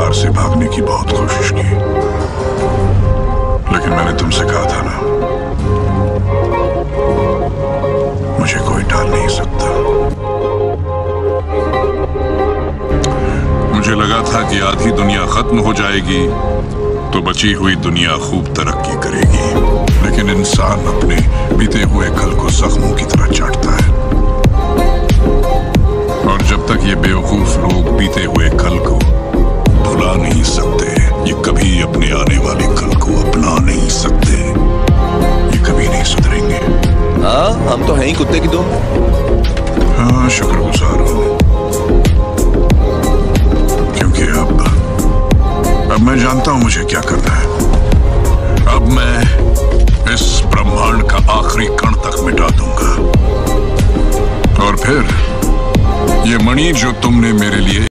हार से भागने की बहुत कोशिश की, लेकिन मैंने तुमसे कहा था ना, मुझे कोई टाल नहीं सकता। मुझे लगा था कि आधी दुनिया खत्म हो जाएगी तो बची हुई दुनिया खूब तरक्की करेगी, लेकिन इंसान अपने बीते हुए कल को जख्मों की तरह चाटता है। और जब तक ये बेवकूफ लोग बीते हुए कल को भुला नहीं सकते, ये कभी अपने आने वाले कल को अपना नहीं सकते, ये कभी नहीं सुधरेंगे। हाँ, हम तो हैं ही कुत्ते की दुम। हाँ, शुक्रगुजार हूँ, क्योंकि अब मैं जानता हूं मुझे क्या करना है। अब मैं इस ब्रह्मांड का आखिरी कण तक मिटा दूंगा, और फिर ये मणि जो तुमने मेरे लिए